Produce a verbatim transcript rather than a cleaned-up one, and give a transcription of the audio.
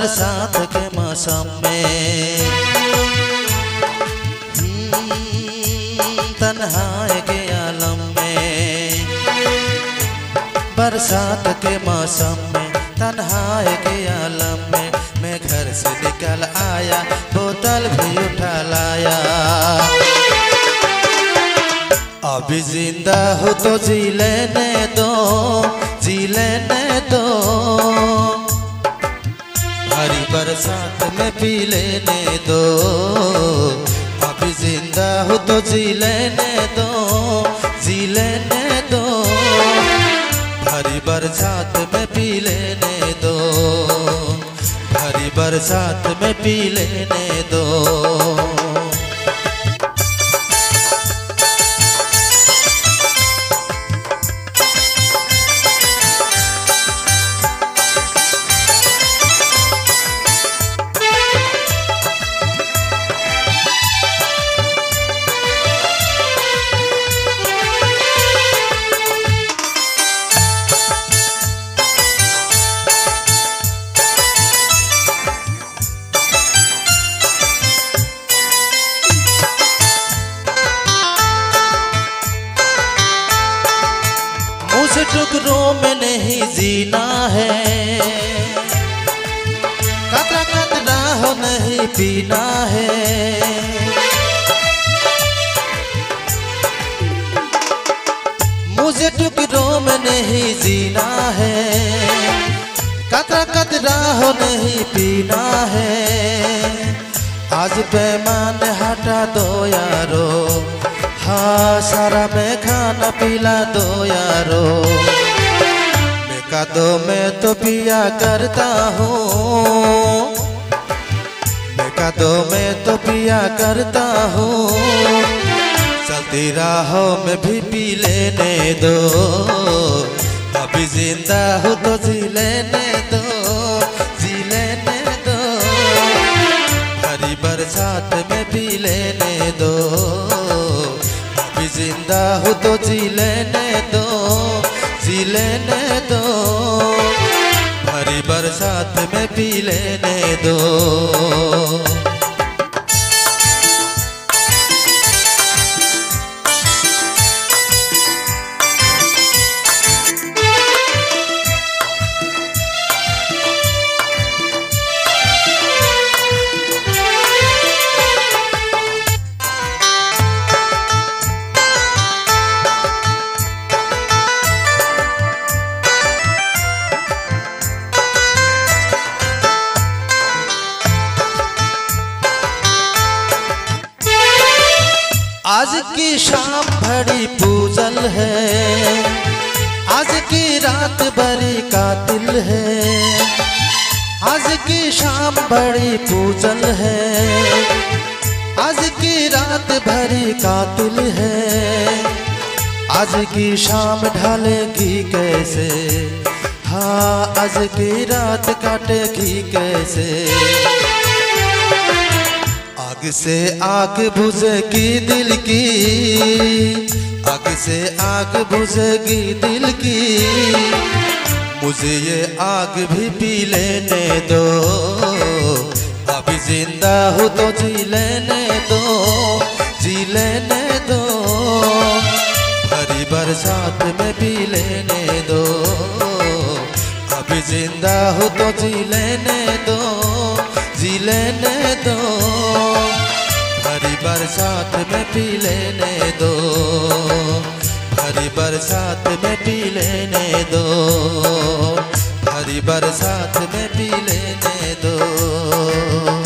बरसात के मौसम में तन्हाई के आलम में, बरसात के मौसम में तन्हाई के आलम में मैं घर से निकल आया, बोतल भी उठा लाया। अभी जिंदा हो तो जी लेने दो, जी लेने दो, हरी बरसात में पी लेने दो। अभी जिंदा हो तो जी लेने दो, जी लेने दो, हरी बरसात में पी लेने दो, हरी बरसात में पी लेने दो। मुझे टुकड़ों में नहीं जीना है, कतरा कतरा हो नहीं पीना है। मुझे टुकड़ों में नहीं जीना है, कतरा कतरा हो नहीं पीना है। आज बेमान हटा दो यारो, हाँ सारा मैं खाना पिला दो यारो। मैं कदो मैं तो पिया करता हूँ, मैं कदो मैं तो पिया करता हूँ। चलती राहों में भी पी लेने दो, अभी जिंदा हो तो जी लेने दो, जी लेने दो, हरी बरसात में पी लेने दो। जिंदा हो तो जी लेने दो, जी लेने दो, हरी बरसात में पी लेने दो। आज की शाम बड़ी पूजल है, आज की रात बड़ी कातिल है। आज की शाम बड़ी पूजल है, आज की रात बड़ी कातिल है। आज की शाम ढलेगी कैसे, हाँ आज की रात काटेगी कैसे। आग से आग बुझेगी दिल की, आग से आग बुझेगी दिल की। मुझे ये आग भी पी लेने दो, अभी जिंदा हो तो जी लेने दो, जी लेने दो, हरी बरसात में पी लेने दो। अभी जिंदा हो तो जी लेने दो, जी लेने दो, हरी बरसात में पी लेने दो, हरी बरसात में पी लेने दो, हरी बरसात में पी लेने दो।